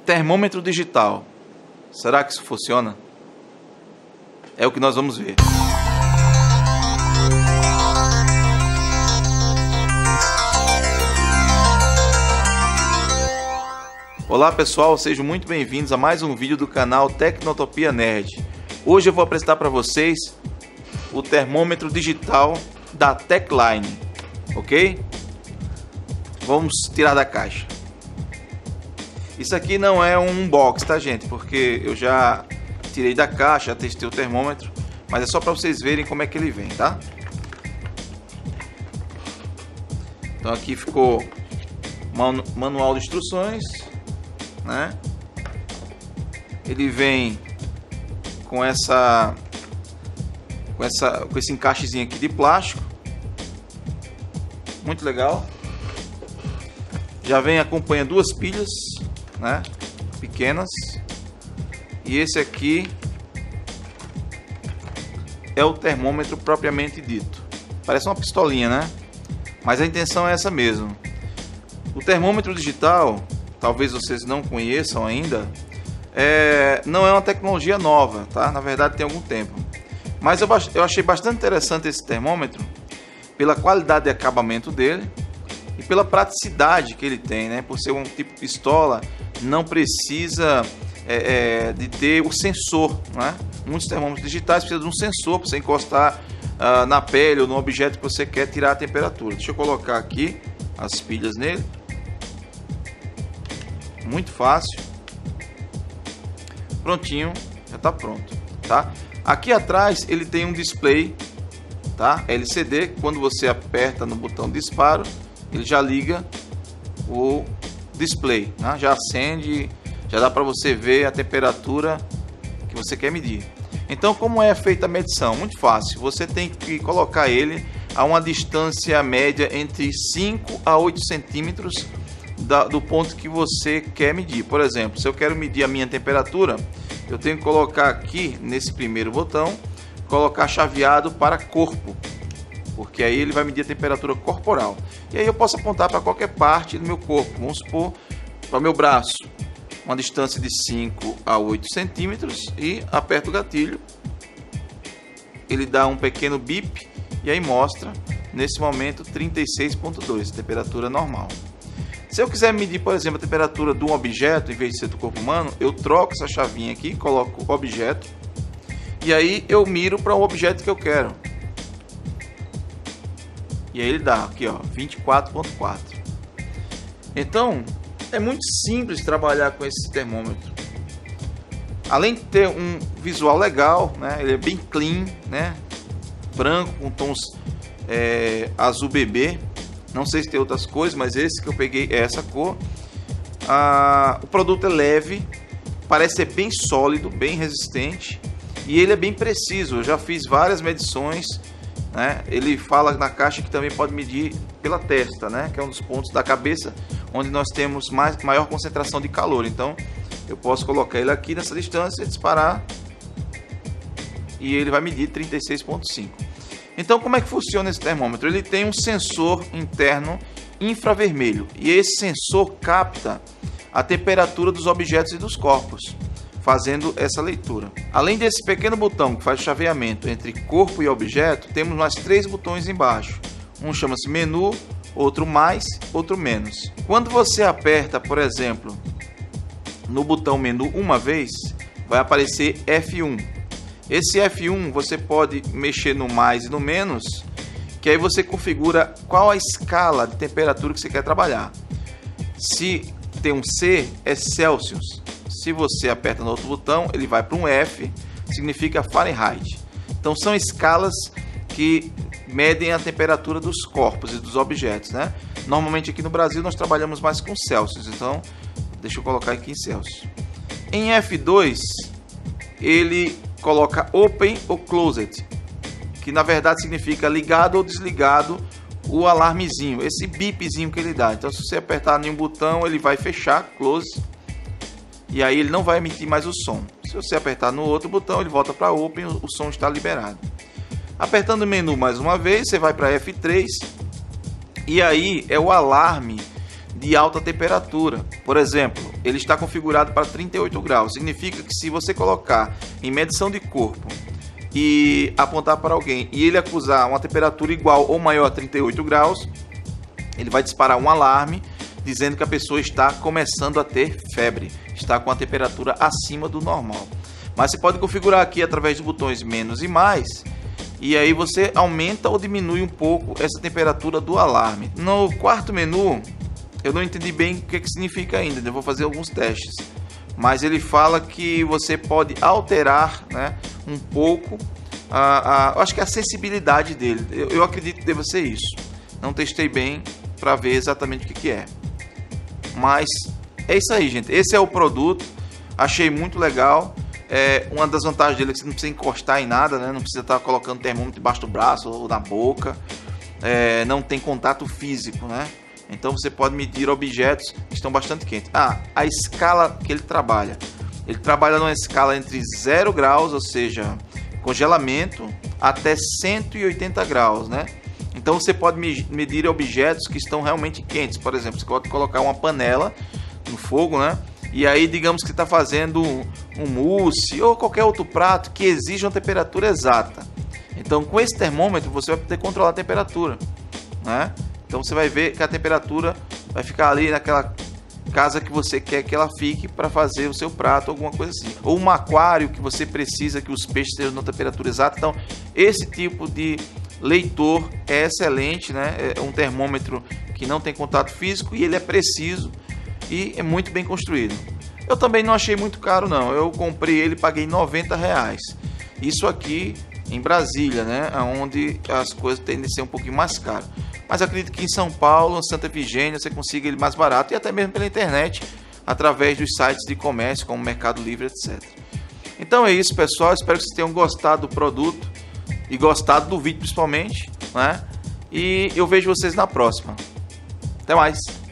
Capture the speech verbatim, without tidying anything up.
Termômetro digital. Será que isso funciona? É o que nós vamos ver. Olá pessoal, sejam muito bem-vindos a mais um vídeo do canal Tecnotopia Nerd. Hoje eu vou apresentar para vocês o termômetro digital da Techline, ok? Vamos tirar da caixa. Isso aqui não é um unboxing, tá gente? Porque eu já tirei da caixa, já testei o termômetro, mas é só para vocês verem como é que ele vem, tá? Então aqui ficou manual de instruções, né? Ele vem com essa com essa com esse encaixezinho aqui de plástico, muito legal. Já vem acompanha duas pilhas, né, pequenas, e esse aqui é o termômetro propriamente dito. Parece uma pistolinha, né? Mas a intenção é essa mesmo. O termômetro digital, talvez vocês não conheçam ainda, é, não é uma tecnologia nova, tá? Na verdade tem algum tempo. Mas eu, eu achei bastante interessante esse termômetro pela qualidade de acabamento dele e pela praticidade que ele tem, né? Por ser um tipo de pistola, não precisa é, é, de ter o sensor, né? Muitos termômetros digitais precisam de um sensor para você encostar uh, na pele ou no objeto que você quer tirar a temperatura. Deixa eu colocar aqui as pilhas nele. Muito fácil. Prontinho, já está pronto, tá? Aqui atrás ele tem um display, tá? L C D. Quando você aperta no botão de disparo, ele já liga o display, né? Já acende, já dá para você ver a temperatura que você quer medir. Então, como é feita a medição? Muito fácil. Você tem que colocar ele a uma distância média entre cinco a oito centímetros Da, do ponto que você quer medir. Por exemplo, se eu quero medir a minha temperatura, eu tenho que colocar aqui nesse primeiro botão, colocar chaveado para corpo, porque aí ele vai medir a temperatura corporal. E aí eu posso apontar para qualquer parte do meu corpo. Vamos supor para o meu braço, uma distância de cinco a oito centímetros, e aperto o gatilho, ele dá um pequeno bip e aí mostra nesse momento trinta e seis ponto dois, temperatura normal. Se eu quiser medir, por exemplo, a temperatura de um objeto, em vez de ser do corpo humano, eu troco essa chavinha aqui, coloco o objeto, e aí eu miro para o objeto que eu quero. E aí ele dá aqui, ó, vinte e quatro ponto quatro. Então, é muito simples trabalhar com esse termômetro. Além de ter um visual legal, né, ele é bem clean, né, branco com tons é, azul bebê. Não sei se tem outras cores, mas esse que eu peguei é essa cor. Ah, o produto é leve, parece ser bem sólido, bem resistente, e ele é bem preciso. Eu já fiz várias medições, né? Ele fala na caixa que também pode medir pela testa, né? Que é um dos pontos da cabeça onde nós temos mais, maior concentração de calor. Então eu posso colocar ele aqui nessa distância, disparar, e ele vai medir trinta e seis ponto cinco. Então, como é que funciona esse termômetro? Ele tem um sensor interno infravermelho, e esse sensor capta a temperatura dos objetos e dos corpos, fazendo essa leitura. Além desse pequeno botão que faz o chaveamento entre corpo e objeto, temos mais três botões embaixo. Um chama-se menu, outro mais, outro menos. Quando você aperta, por exemplo, no botão menu uma vez, vai aparecer F um. Esse F um você pode mexer no mais e no menos, que aí você configura qual a escala de temperatura que você quer trabalhar. Se tem um C, é Celsius. Se você aperta no outro botão, ele vai para um F, significa Fahrenheit. Então são escalas que medem a temperatura dos corpos e dos objetos, né? Normalmente aqui no Brasil nós trabalhamos mais com Celsius, então deixa eu colocar aqui em Celsius. Em F dois, ele coloca Open ou Closed, que na verdade significa ligado ou desligado o alarmezinho, esse bipzinho que ele dá. Então se você apertar em um botão, ele vai fechar, Close, e aí ele não vai emitir mais o som. Se você apertar no outro botão, ele volta para Open, o som está liberado. Apertando o menu mais uma vez, você vai para F três, e aí é o alarme de alta temperatura. Por exemplo, ele está configurado para trinta e oito graus. Significa que se você colocar em medição de corpo e apontar para alguém e ele acusar uma temperatura igual ou maior a trinta e oito graus, ele vai disparar um alarme dizendo que a pessoa está começando a ter febre, está com a temperatura acima do normal. Mas você pode configurar aqui através dos botões menos e mais, e aí você aumenta ou diminui um pouco essa temperatura do alarme. No quarto menu, eu não entendi bem o que, que significa ainda, eu vou fazer alguns testes. Mas ele fala que você pode alterar, né, um pouco, a, a, acho que a sensibilidade dele. Eu, eu acredito que deva ser isso. Não testei bem para ver exatamente o que, que é. Mas é isso aí, gente. Esse é o produto. Achei muito legal. É, uma das vantagens dele é que você não precisa encostar em nada, né? Não precisa estar colocando termômetro debaixo do braço ou na boca. É, não tem contato físico, né? Então você pode medir objetos que estão bastante quentes. Ah, a escala que ele trabalha. Ele trabalha numa escala entre zero graus, ou seja, congelamento, até cento e oitenta graus, né? Então você pode medir objetos que estão realmente quentes. Por exemplo, você pode colocar uma panela no fogo, né? E aí, digamos que está fazendo um mousse ou qualquer outro prato que exija uma temperatura exata. Então, com esse termômetro, você vai poder controlar a temperatura, né? Então, você vai ver que a temperatura vai ficar ali naquela casa que você quer que ela fique para fazer o seu prato, alguma coisa assim. Ou um aquário que você precisa que os peixes estejam na temperatura exata. Então, esse tipo de leitor é excelente, né? É um termômetro que não tem contato físico e ele é preciso e é muito bem construído. Eu também não achei muito caro não, eu comprei ele e paguei noventa reais. Isso aqui em Brasília, né? Onde as coisas tendem a ser um pouquinho mais caras. Mas acredito que em São Paulo, Santa Efigênia, você consiga ele mais barato e até mesmo pela internet, através dos sites de comércio como Mercado Livre, etcétera. Então é isso, pessoal. Espero que vocês tenham gostado do produto e gostado do vídeo principalmente, né? E eu vejo vocês na próxima. Até mais!